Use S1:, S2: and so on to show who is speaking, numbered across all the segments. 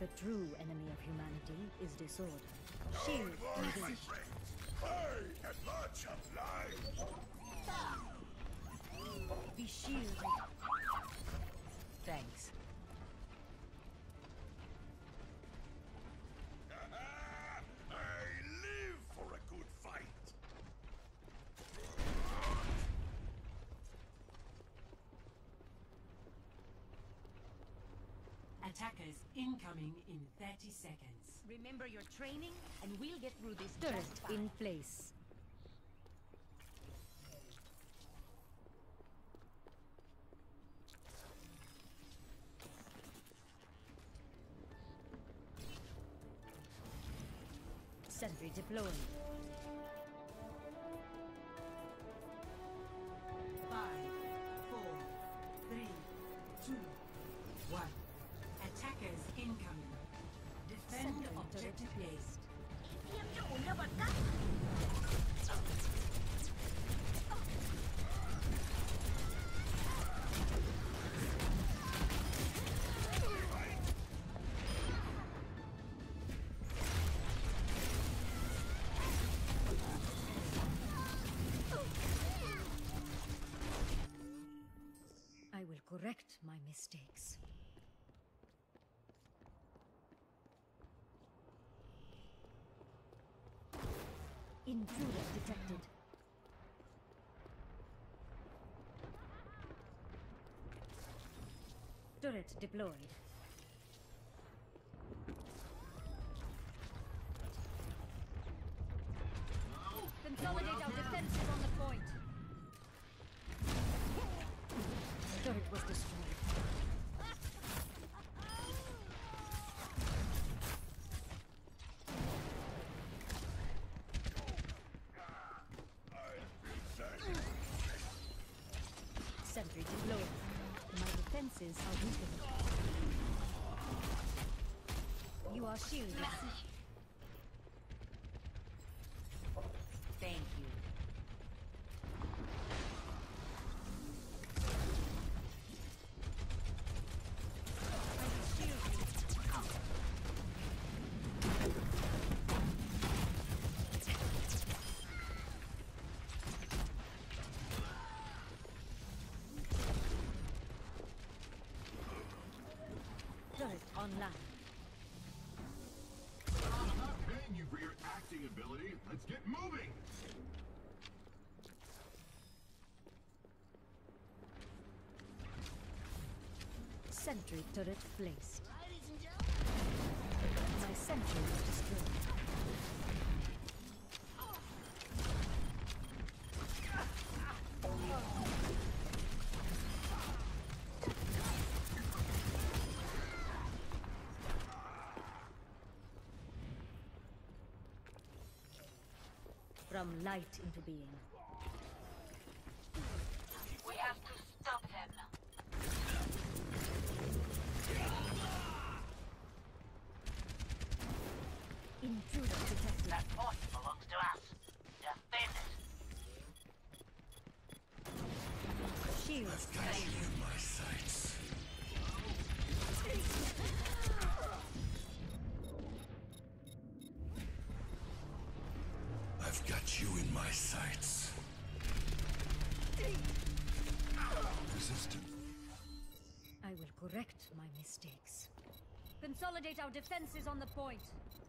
S1: The true enemy of humanity is disorder. Shield
S2: My friends, I am much obliged.
S1: be shielded. Thanks.
S2: I live for a good fight.
S3: Attackers incoming in 30 seconds.
S4: Remember your training, and we'll get through this
S1: Turret
S4: just fine.
S1: in place. Sentry deployed.
S3: 5, 4, 3, 2, 1. Attackers incoming. Defend
S1: Sentry
S3: objective
S1: turret
S3: A.
S1: placed.
S4: Tiêm cho ổn ra bật cắt.
S1: I will correct my mistakes. Intruder detected. Turret deployed. Consolidate our defenses on the point. Turret was destroyed. Sentry deployed. My defenses are weakened. You are shielded.
S4: Thank you.
S1: I will shield you. Turret online.
S5: I'm not paying you for your acting ability. Let's get moving!
S1: Sentry turret placed.
S4: Ladies and gentlemen.
S1: My sentry was destroyed. From light into being.
S4: We have to stop them.
S1: Intruder detected.
S4: That point belongs to us. Defend it.
S1: Shield.
S2: I've got you in my sights. I've got you in my sights. Resistant.
S1: I will correct my mistakes. Consolidate our defenses on the point.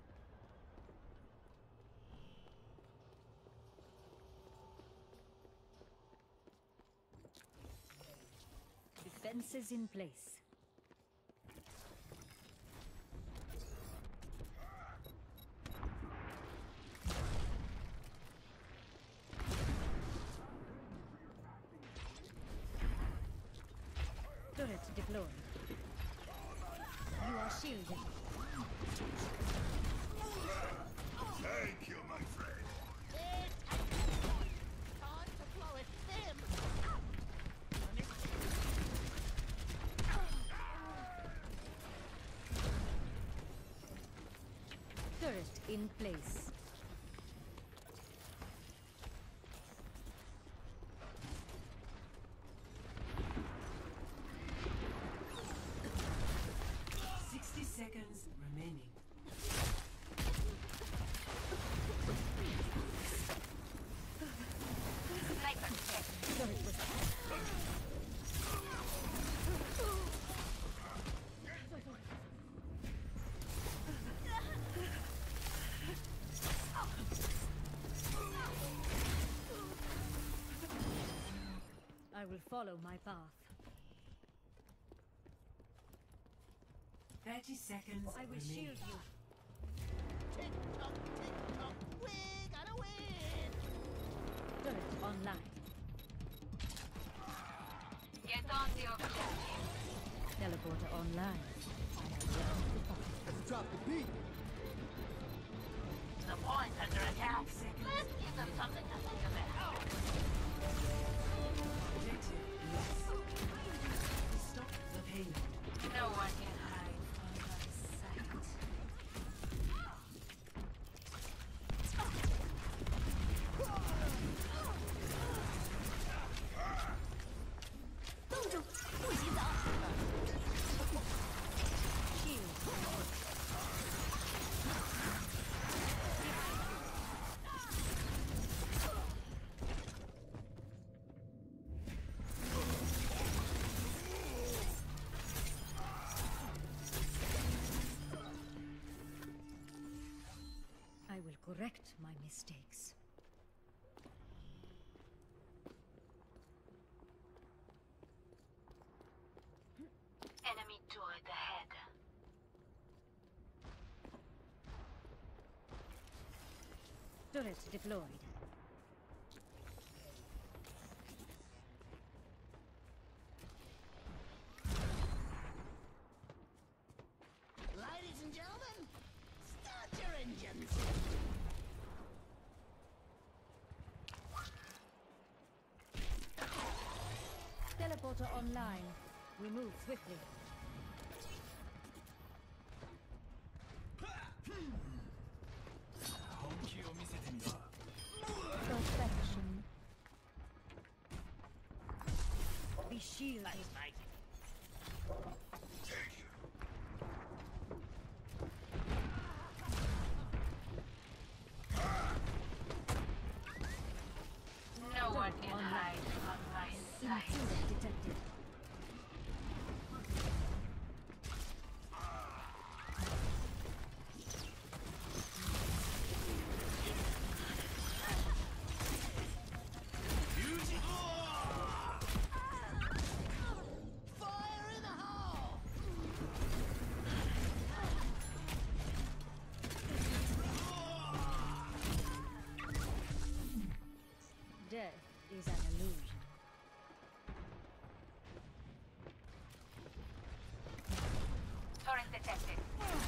S1: Defenses in place. Turret deployed. You are shielded.
S2: Thank you, my friend.
S4: Time to blow it them.
S1: Turret in place.
S3: Seconds remaining.
S1: follow my path.
S3: 30 seconds
S1: I will
S3: remaining.
S1: shield you.
S4: Tick-tock, tick-tock. We gotta win!
S1: Turret online.
S4: Get on the objective.
S1: Teleporter online. I have learned the path.
S6: Let's drop the beat.
S4: The point under attack. Let's give them something to think about.
S3: Objective lost. Stop the payload.
S4: No one can hide from my sight.
S1: I will correct my mistakes.
S4: Enemy turret ahead.
S1: Turret deployed.
S4: Ladies and gentlemen, start your engines.
S1: Teleporter online. We move swiftly. Perfection. Be shielded.
S4: No one can hide from my sight.
S1: Intruder detected.
S4: Fire in the hole!
S1: Death is an illusion.
S4: Turret detected.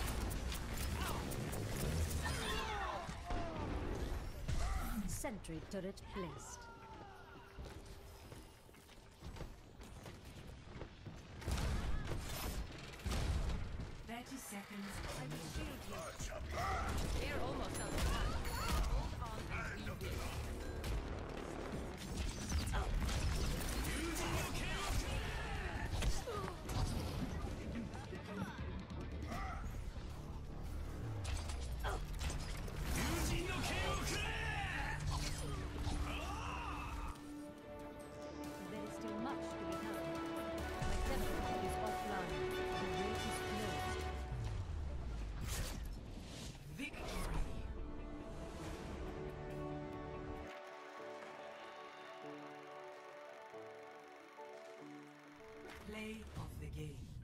S1: Sentry turret placed.
S3: Seconds.
S1: I will shield you.
S4: We're almost out of time. Hold on and we will.
S1: There is still much to be done. My teleporter is offline. The way is closed.
S3: Victory. Play of the game.